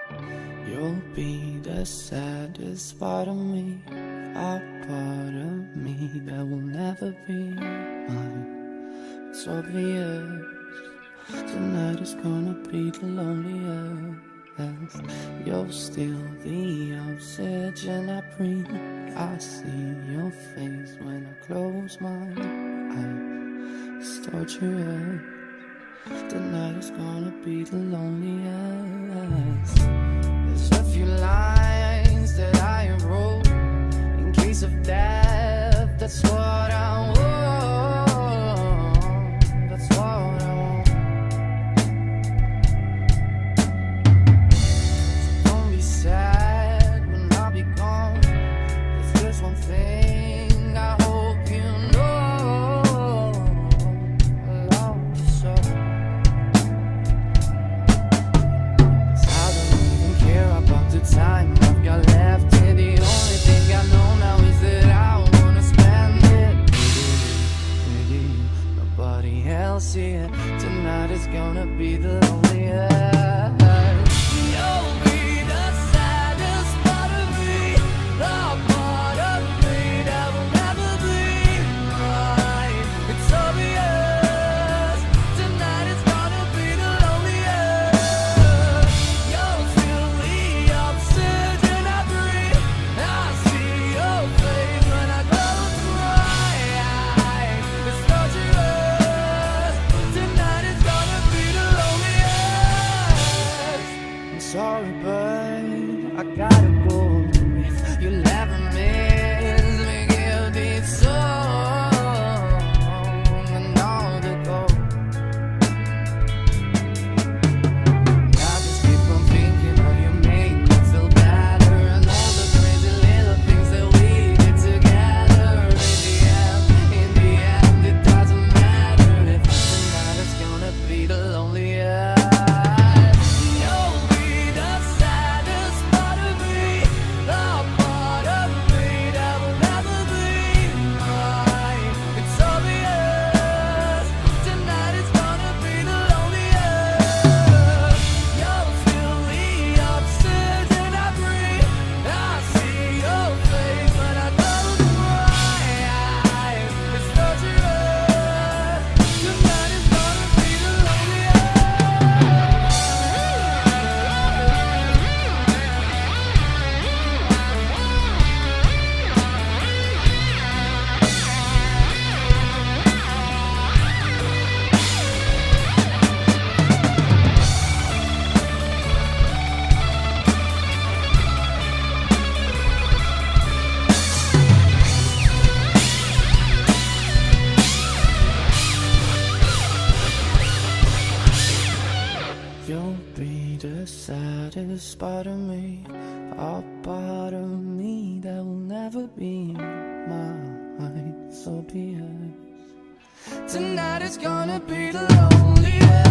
You'll be the saddest part of me, a part of me that will never be mine. It's obvious, tonight is gonna be the loneliest. You're still the oxygen I breathe. I see your face when I close my eyes. It's torture. Tonight is gonna be the loneliest. There's a few lines that I wrote in case of death. That's what I want. That's what I want. So don't be sad when I'll be gone. There's just one thing I hope you know. I love you so. The time I've got left here, the only thing I know now is that I wanna spend it with you, nobody else here. Tonight is gonna be the loneliest. You'll be the saddest part of me, the part of me that will never be mine. It's obvious, tonight is gonna be the loneliest. You'll feel the oxygen I breathe. I see your face when I close my eyes. It's torturous. Tonight is gonna be the loneliest. I'm sorry, but I gotta go. If you'll ever miss me, give this song and all the gold. I just keep on thinking how you make me feel better, and all the crazy little things that we did together. In the end, it doesn't matter if tonight is gonna be the loneliest. You'll be the saddest part of me, the part of me that will never be mine. It's obvious, tonight is gonna be the loneliest. You'll feel the oxygen I breathe. I see your face when I close my eyes. It's torturous. Tonight is gonna be the You'll be the saddest part of me, a part of me that will never be mine. So be it. Tonight is gonna be the loneliest.